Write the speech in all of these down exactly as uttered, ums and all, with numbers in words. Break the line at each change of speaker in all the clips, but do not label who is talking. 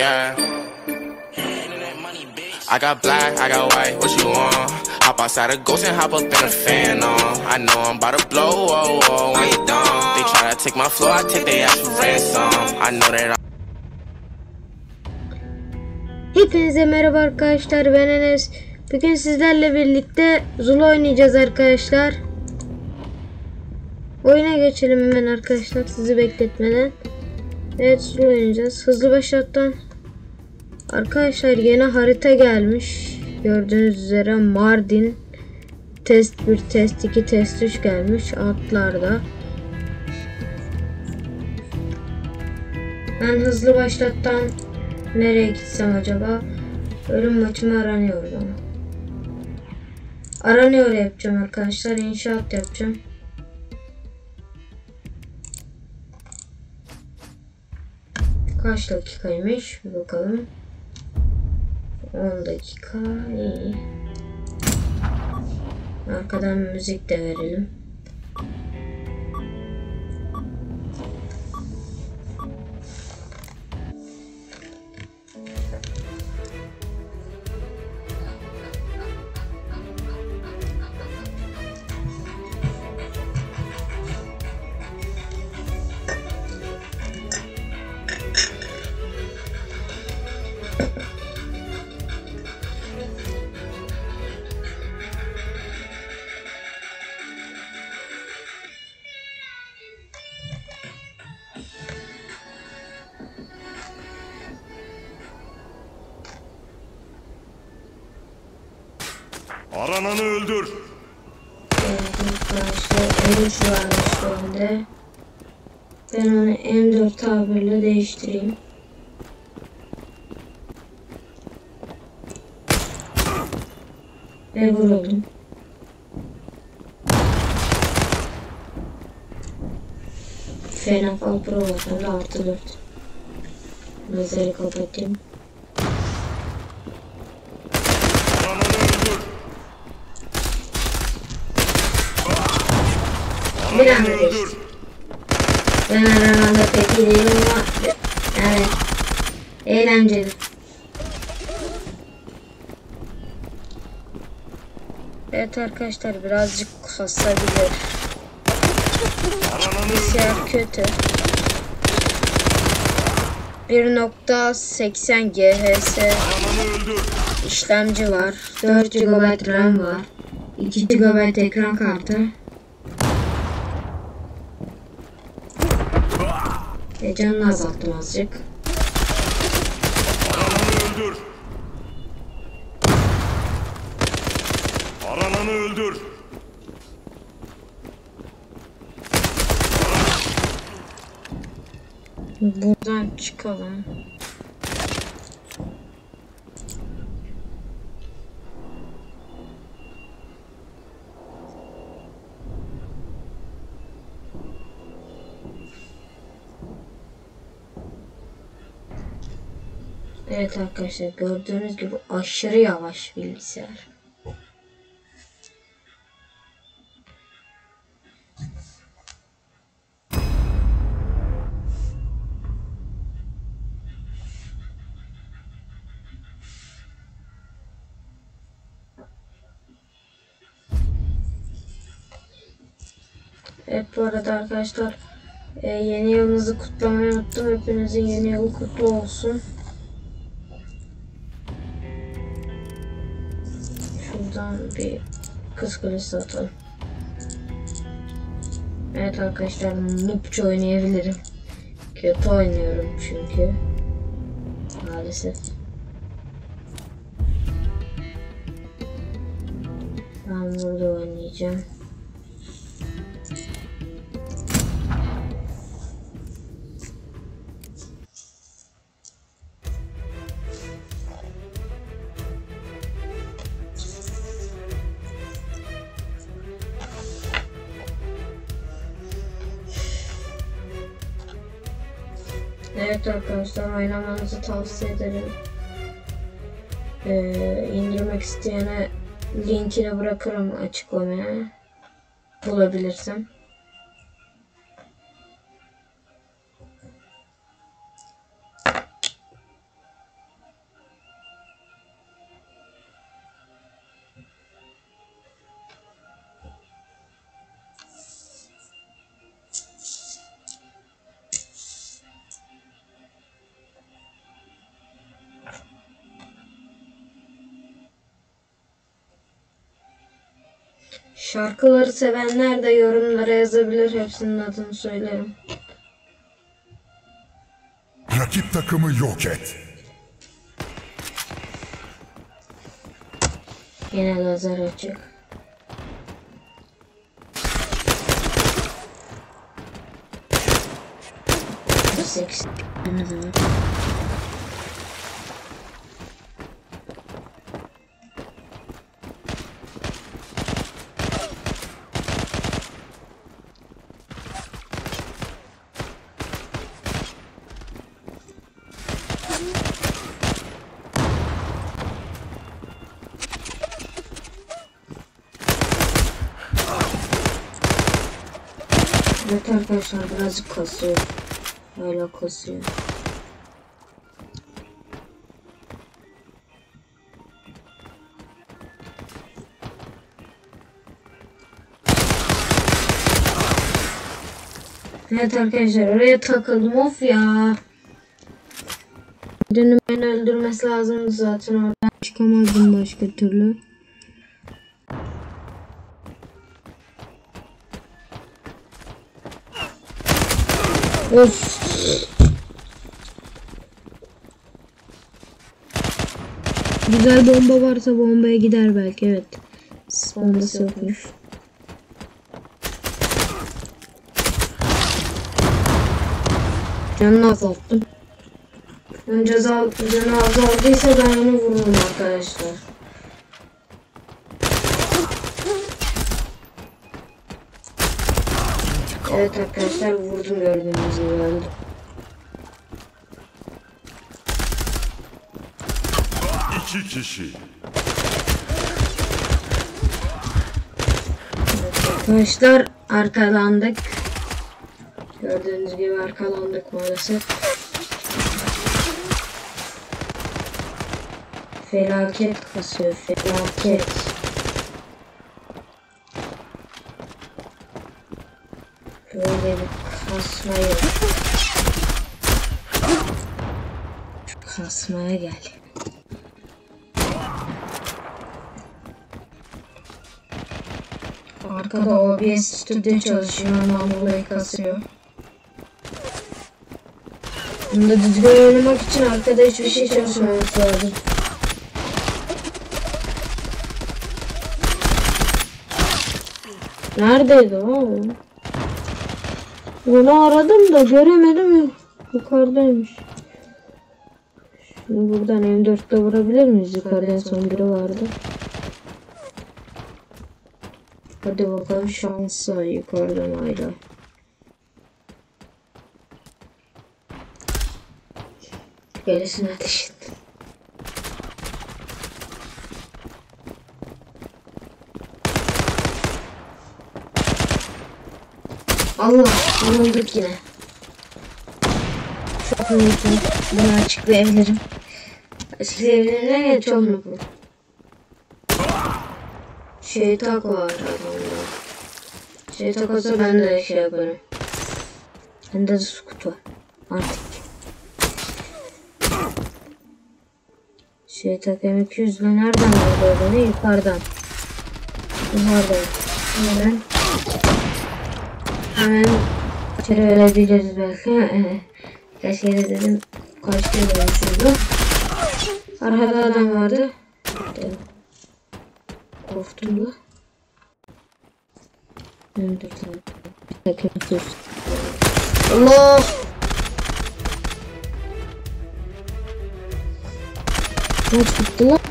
Yeah. I got black, I got white, what you want? Hop outside a ghost and hop up in a fan on. I know I'm about to blow, oh, oh, when you done. They try to take my flow, I take their ass for ransom. I know that I...
Hepinize merhaba arkadaşlar, ben Enes. Bugün sizlerle birlikte Zula oynayacağız arkadaşlar. Oyuna geçelim hemen arkadaşlar, sizi bekletmeden. Evet, Zula oynayacağız. Hızlı başlattan. Arkadaşlar yeni harita gelmiş. Gördüğünüz üzere Mardin. Test bir, test iki, test üç gelmiş altlarda. Ben hızlı başlattan nereye gitsem acaba? Ölüm maçımı aranıyor bana. Aranıyor yapacağım arkadaşlar. İnşaat yapacağım. Kaç dakikaymış? Bir bakalım. on dakika. İyi. Arkadan müzik de verelim.
Arananı öldür.
Arkadaşlar ölüş varmış önde. Ben onu M dört tabirle değiştireyim. Ve vuruldum. Fenafal Pro vatanında artı dört. Mezarı kapatayım. Bir anda değişti. Ben aramanda pek iyi değilim ama yani eğlenceli. Evet arkadaşlar, birazcık kasabilir. Bilgisayar kötü. bir nokta seksen G H S işlemci var. dört gigabayt RAM var. iki gigabayt ekran kartı. E canını azalttım azıcık.
Arananı öldür. Arananı öldür.
Buradan çıkalım. Evet arkadaşlar, gördüğünüz gibi aşırı yavaş bilgisayar. Evet, bu arada arkadaşlar e, yeni yılınızı kutlamayı unuttum. Hepinizin yeni yılı kutlu olsun. Şuradan bir kız kulesi atalım. Evet arkadaşlar, noobça oynayabilirim. Kötü oynuyorum çünkü. Maalesef. Ben burada oynayacağım. Evet arkadaşlar, oynamanızı tavsiye ederim. Ee, indirmek isteyene linkini bırakırım açıklamaya, bulabilirsem. Şarkıları sevenler de yorumlara yazabilir. Hepsinin adını söylerim.
Rakip takımı yok et.
Yine lazer açık. Seks. Evet arkadaşlar birazcık kasıyor. Hala kasıyor. Evet arkadaşlar oraya takıldım, of ya. Dünün beni öldürmesi lazımdı zaten, oradan çıkamazdım başka türlü. Of. Güzel bomba varsa bombaya gider belki, evet. Bombası yokmuş. Canını azalttım. Önce azal, canı azaldıysa ben onu vururum arkadaşlar. Evet arkadaşlar vurdum, gördüğünüz gibi öldü.
İki kişi.
Evet arkadaşlar arkalandık. Gördüğünüz gibi arkalandık maalesef. Felaket kasıyor, felaket. Böyle bir kasmayı. Kasmaya gel. Arkada O B S stüdyo çalışıyor, ondan dolayı kasıyor. Bunda düzgün oynamak için arkada hiçbir şey çalışmaması lazım. Neredeydi o? Onu aradım da göremedim. Yukarıdaymış. Şimdi buradan M dörtte vurabilir miyiz? Yukarıdan son biri vardı. Hadi bakalım, şansa yukarıdan hala. Gerisine ateş et. Allah, vurulduk yine. Çok mutluyum. Bunu açıklayabilirim. Açıklayabilirim ya, çok mutluyum. Şey tak var adamda. Şey tak olsa ben de şey yaparım. Bende de sukut var. Artık. Şey tak M iki yüz ile nereden vurdu beni? Yukarıdan. Yukarıdan. Hemen. Hemen içeri verebiliriz belki. Kaç kere dedim. Kaç kere dedim. Arkada adam vardı. Dedim. Korktum da. Allah! Ne çıktı lan?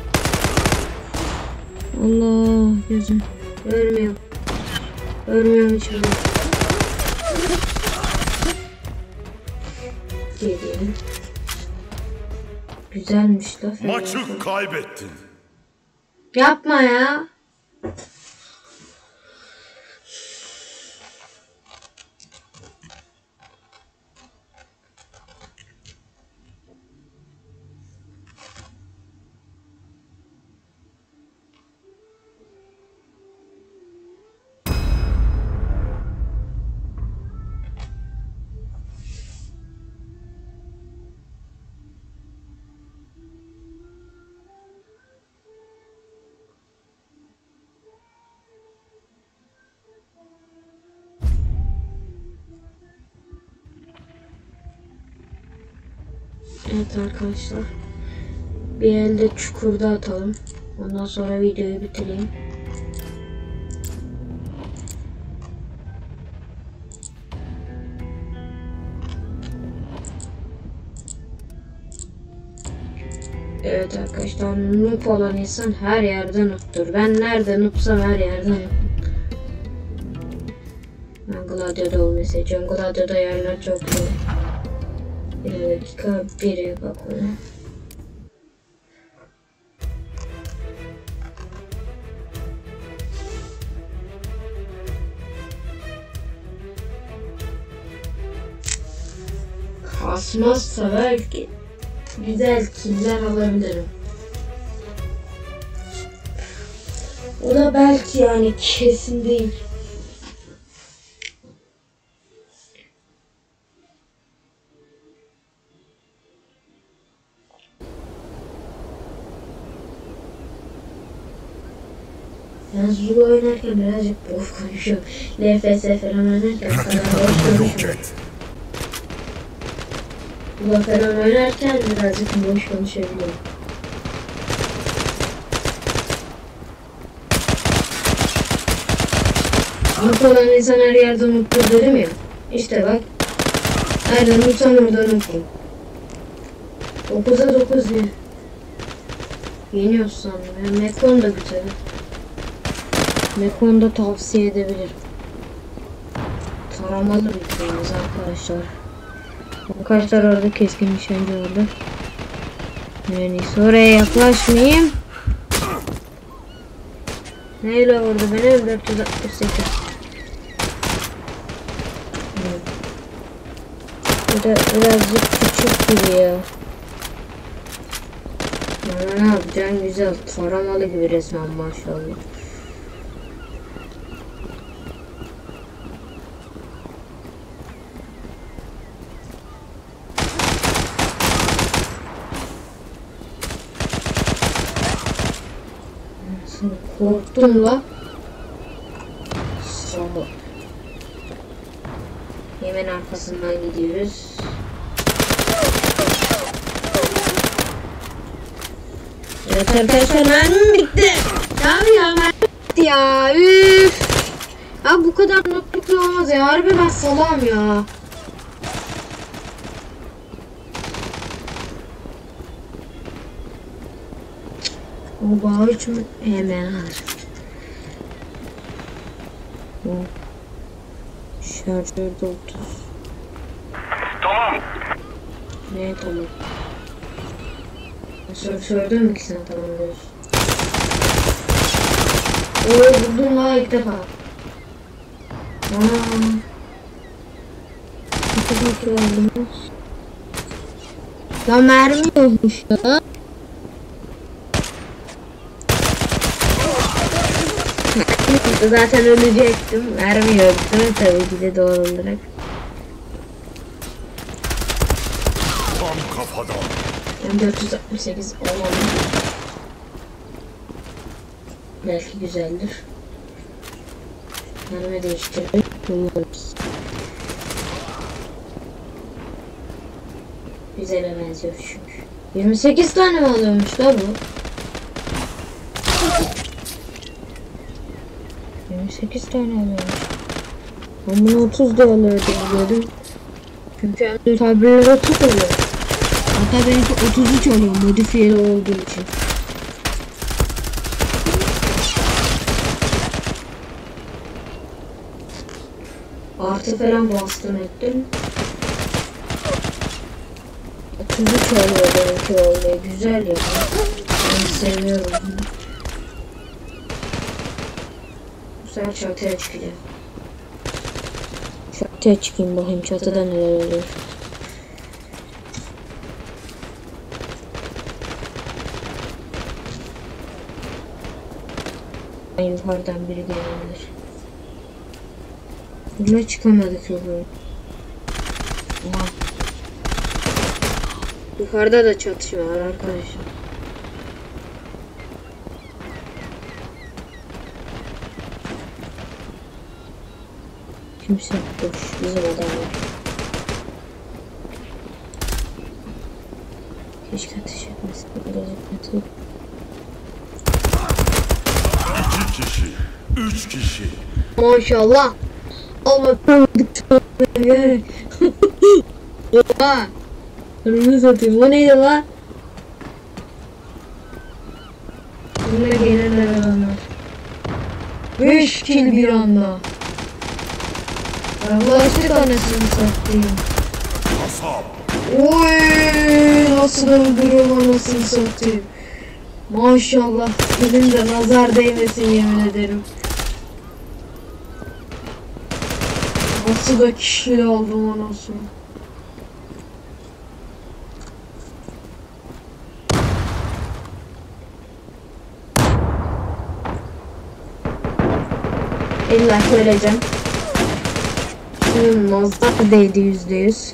Allah gözüm. Görmüyorum. Görmüyorum içeri. Geleyim. Güzelmiş la.
Maçı kaybettin.
Yapma ya. Evet arkadaşlar. Bir elde çukurda atalım. Ondan sonra videoyu bitireyim. Evet arkadaşlar, noob olan insan her yerde noob'tur. Ben nerede noob'sam her yerde noob. Ben Gladio'da olmayı seçiyorum. Gladio'da yerler çok güzel. Bir dakika, biri bak ona. Kasmazsa belki güzel killer alabilirim. O da belki, yani kesin değil. Ben Zulu oynarken birazcık boş konuşuyorum. L F S falan oynarken
Rakip
kadar boş
takımı yok
konuşuyorum.
et.
Zulu falan oynarken birazcık boş konuşabiliyorum. Noob olan insan her yerde noob'tur dedim ya. İşte bak. Nerede noob'sam orada noob'um. dokuza dokuz ya. Yeniyoruz sandım ya. Mekon da güzel. Mekon'u da tavsiye edebilirim. Taramalı bir köyümüz arkadaşlar. Arkadaşlar orada keskin nişancı oldu. Yani oraya yaklaşmayayım. Neyle vurdu beni? dört yüz altmış sekiz. Bu da birazcık küçük gibi ya. Bana ne yapacaksın? Güzel taramalı gibi resmen maşallah. Korktum la. Sonra hemen arkasından gidiyoruz. Evet arkadaşlar, mermim bitti. Abi ya, mermim bitti ya. Üf. Ya bu kadar mutluluklu olmaz ya. Harbi ben salam ya. O bağı için hemen alır. O şarjörde otuz.
Tamam.
Ne tamam? Sensörde mi ki sen tamam diyorsun? Oo, buldum la ilk defa. Aaa. Ne kadar aldım? La mermi yokmuş ya. Zaten ölecektim. Mermi yoktu tabii ki de doğal olarak.
Tam kafadan.
Ben dört yüz altmış sekiz olmalı. Belki güzeldir. Mermi değiştirelim. Kullanırız. Güzele benziyor çünkü. yirmi sekiz tane mi alıyormuş da bu? yirmi sekiz tane alıyormuş. Ben bunu otuz da alıyordum diyordum. Çünkü hem tabirler otuz oluyor. Hatta benimki otuz üç oluyor modifiyeli olduğu için. Artı falan bastım ettim. otuz üç oluyor benimki oluyor. Güzel ya. Ben seviyorum bunu. Bu sefer çatıya çıkacağım. Çatıya çıkayım bakayım çatıda neler oluyor. Yukarıdan biri gelebilir. Buraya çıkamadık yukarı. Oha. Yukarıda da çatışma var arkadaşlar. Kimse boş. Bizim adam var. Keşke ateş etmesin. Birazcık kötü.
İki kişi. Üç kişi.
Maşallah. Ama oha. Kırmızı satayım. O neydi lan? Bununla gelirler adamlar. Beş kill bir anda. Yaklaştık anasını satayım.
Kasap.
Oy, nasıl öldürüyorum anasını satayım. Maşallah. Benim de nazar değmesin yemin ederim. Nasıl da kişi aldım anasını. İlla söyleyeceğim. Şimdi nazar değdi yüzde yüz.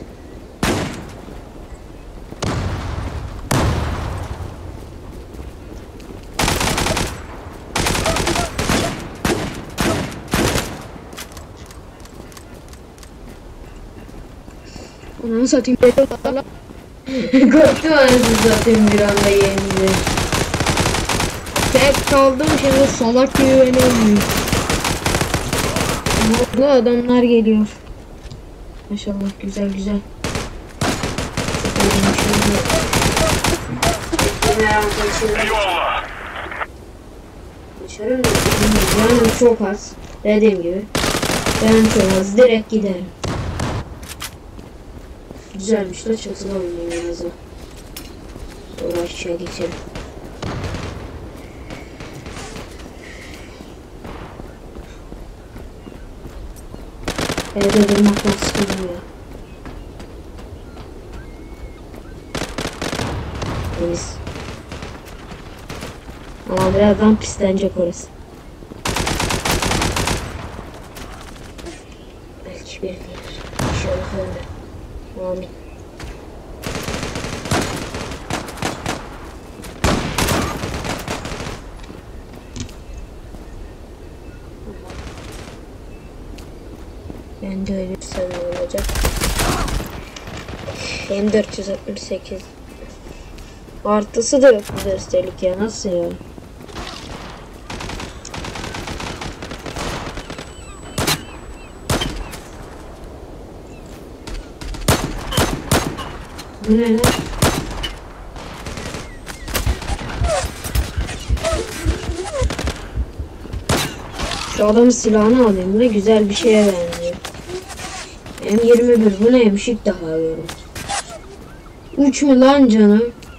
Onu satayım. Korktum anasını satayım bir anda yendi. Tek kaldım şimdi salak gibi beni ölmüyor. Bu adamlar geliyor. Maşallah güzel güzel.
Eyvallah.
Dışarı mı? Canım çok az. Dediğim gibi. Canım çok az. Direkt giderim. Güzelmiş de çatıda oynayayım en azından. Sonra aşağı geçelim. Evde durmaktan sıkıldım ya. Temiz. Ama birazdan pislenecek orası. Belki bir gelir. İnşallah öyle. Amin. Ben de ölürsem ne olacak? M dört yüz altmış sekiz. Artısı da yok burada üstelik ya. Nasıl ya? Bu ne lan? Şu adamın silahını alayım. Bu da güzel bir şeye benziyor. M yirmi bir bu neymiş ilk defa görüyorum. üç mü lan canım?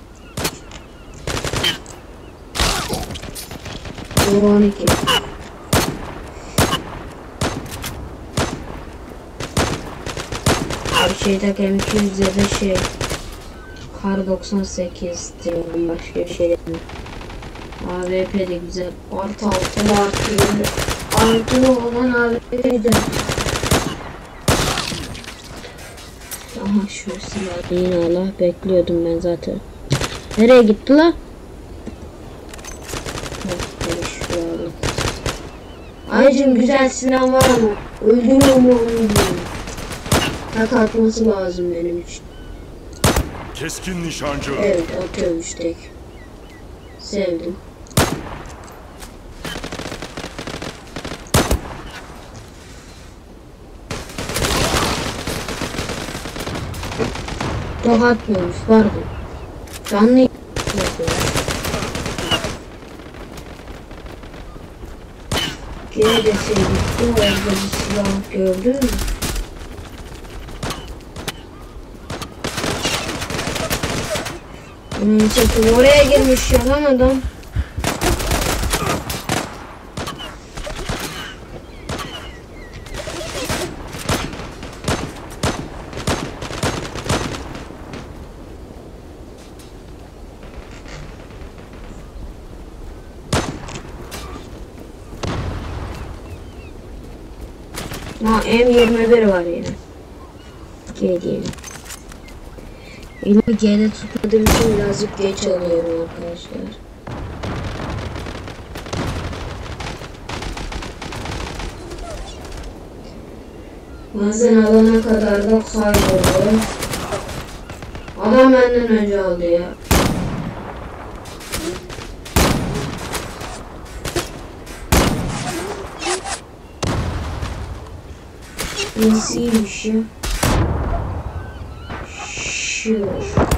on iki. Abi şey tak M iki yüz ya da şey Kar doksan sekiz diyorum, başka bir şey değil. A W P de güzel. Artı altı artı yedi. Artı olan A W P'de. Aha şu silah. Yine Allah bekliyordum ben zaten. Nereye gitti la? Aycım güzel silah var ama öldürüyor mu onu bilmiyorum. Tak atması lazım benim için.
Keskin nişancı.
Evet atıyormuş tek. Sevdim. Tak atmıyormuş pardon. Canlı yapıyor. Gene deseydik bu orada bir silah gördün mü? Hmm, çekil oraya girmiş ya lan adam. Ha M yirmi bir var yine. G diyelim. Elimi G'de tutmadığım için birazcık geç alıyorum arkadaşlar. Bazen alana kadar da kayboluyor. Adam benden önce aldı ya. Iyisiymiş ya. Şu.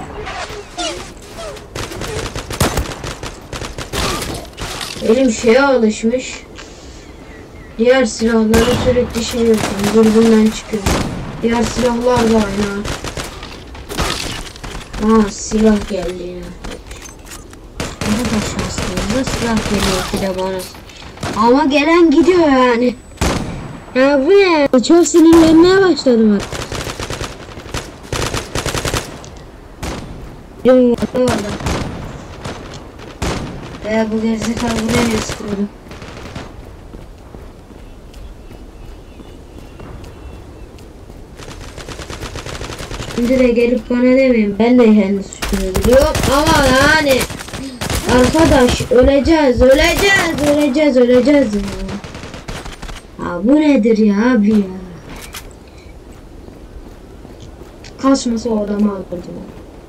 Elim şeye alışmış. Diğer silahları sürekli şey yapıyorum. Dürbünden çıkıyor. Diğer silahlar da aynı. Aa silah geldi ya. Ne kadar şanslıyım. Silah geliyor bir de bana. Ama gelen gidiyor yani. Ya bu ne? Çok sinirlenmeye başladım artık. Yok orada. Ve bu gerizekalı buraya ne sıkıyordu? Şimdi de gelip bana demeyin, ben de kendi suçumu biliyorum ama yani arkadaş öleceğiz öleceğiz öleceğiz öleceğiz ya. Ha bu nedir ya abi ya? Kasması o adamı aldırdım.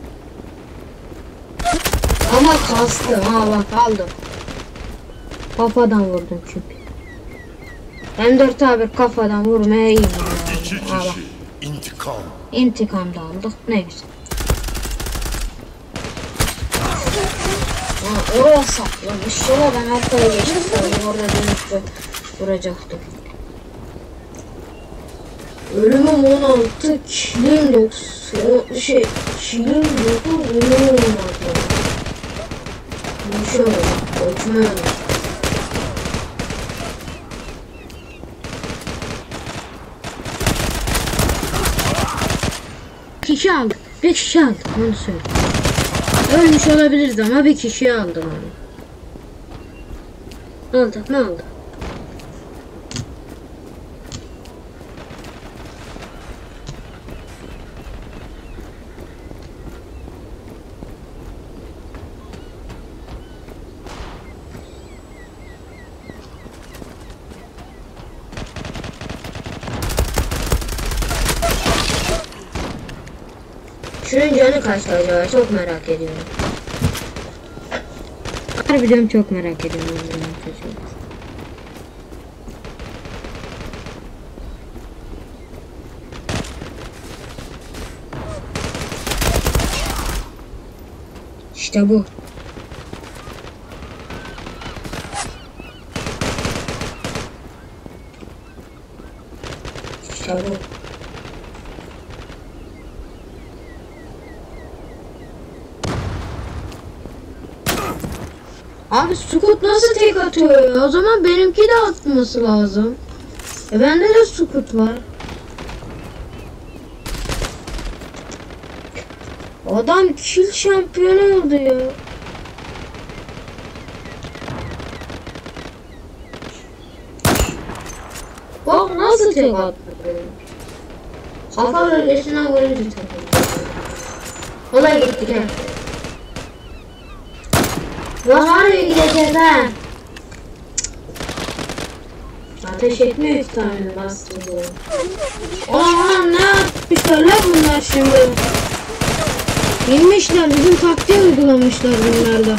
Ama kastı ha bak aldım. Kafadan vurdum çünkü. M dört abi kafadan vurmaya iyi.
İki kişi. İntikam.
İntikam da aldık. Ne güzel. Ha, oraya saklamış. Şöyle ben arkaya geçtim. Orada dönüp vuracaktım. Ölümüm on altı, kilim doksan, şey, kilim dokuz, ölümüm on altı. Bu şöyle, ölçme öyle. Kişi aldık. Bir kişi aldık. Onu söyle. Ölmüş olabiliriz ama bir kişi aldım onu. Ne oldu? Ne oldu? Şunun canı kaçtı acaba? Çok merak ediyorum. Harbiden çok merak ediyorum. İşte bu. İşte bu. Abi Sukut nasıl tek atıyor ya? O zaman benimki de atması lazım. E bende de Sukut var. Adam kill şampiyonu oldu ya. Bak nasıl tek attı. Kafa bölgesinden vurunca tek attı. Olay gitti gel. Lan harbi gideceğiz ha. Ateş etmiyor ki tane bastı bu. Aman ne yapmışlar lan bunlar şimdi. Bilmişler bizim taktiği uygulamışlar bunlarda.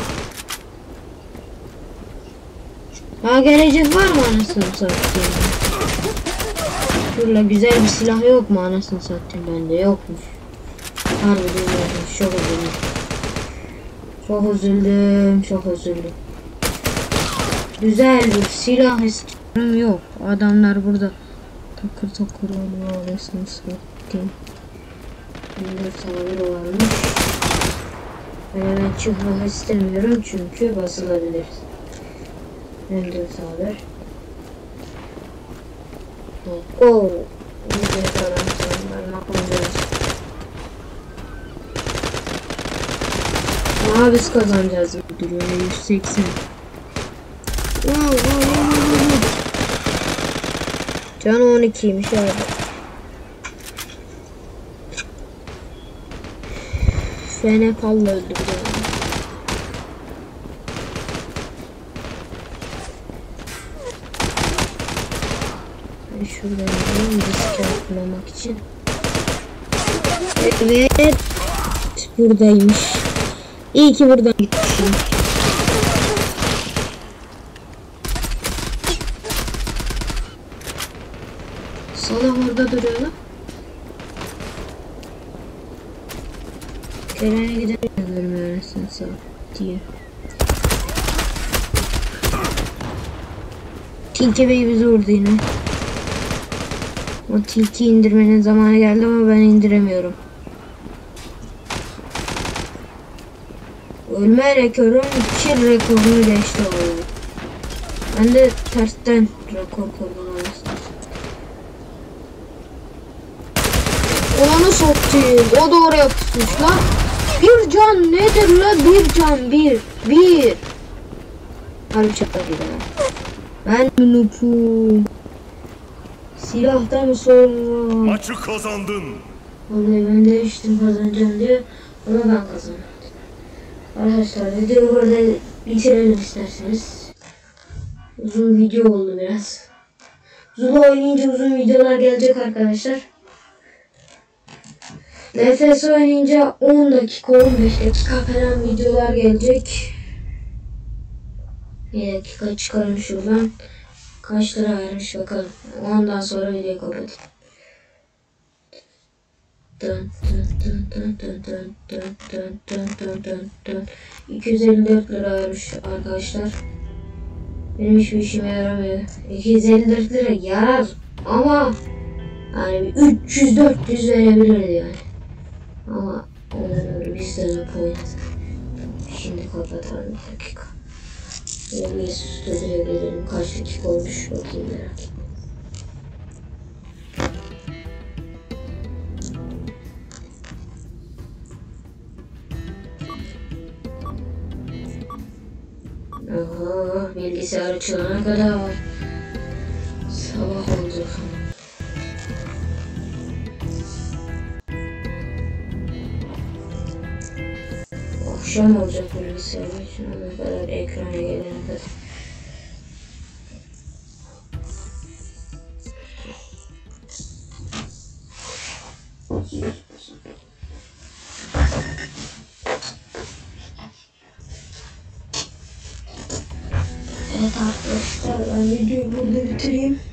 Daha gelecek var mı anasını satayım? Şurada güzel bir silah yok mu anasını satayım bende yokmuş. Harbi yokmuş çok üzüldüm. Çok üzüldüm çok üzüldüm. Güzel bir silah istiyorum yok. Adamlar burada takır takır oluyor anasını satayım. Bunda sağları varmış. Ben hemen çıkmak istemiyorum çünkü basılabilir. Hem de sağlar. Oh, güzel falan sanırım. Bakmayacağız. Aa biz kazanacağız bu duruyor. yüz seksen. Wow, wow, wow, wow. Can on ikiymiş abi. Fene kalla öldü bir de. Ben şuradan alayım riske atmamak için. Evet. Buradaymış. İyi ki buradan gitmişim. Adam orada duruyor lan. Kerem'e gidemiyorum yani sen sağ diye. Tilki Bey bizi vurdu yine. O tilki indirmenin zamanı geldi ama ben indiremiyorum. Ölme rekorum kill rekorunu geçti o oyun. Ben de tersten rekor kurdum aslında. Onu soktu. O da oraya pusmuş lan. Bir can nedir la? Bir can bir. Bir. Harbi şaka gibi. Ben noobum. Silahtan mı sonra?
Maçı kazandın.
Vallahi ben demiştim kazanacağım diye. Ama ben kazandım. Arkadaşlar videoyu burada bitirelim isterseniz. Uzun video oldu biraz. Zula oynayınca uzun videolar gelecek arkadaşlar. L F S oynayınca on dakika on beş dakika falan videolar gelecek. Bir dakika çıkarım şuradan. Kaç lira vermiş bakalım. Ondan sonra videoyu kapatayım. Dın dın dın dın dın dın dın dın dın dın dın dın. iki yüz elli dört lira vermiş arkadaşlar. Benim hiçbir işime yaramıyor. iki yüz elli dört lira yarar ama yani üç yüz dört yüz verebilirdi yani. Ama olur bir sene point. Şimdi kapatalım bir dakika. Bir stüdyoya gelelim. Kaç dakika olmuş bakayım merak etme. Oho, bilgisayar açılana kadar sabah olacak. Akşam olacak bilgisayar açılana kadar, ekrana gelene kadar. Evet arkadaşlar, ben videoyu burada bitireyim.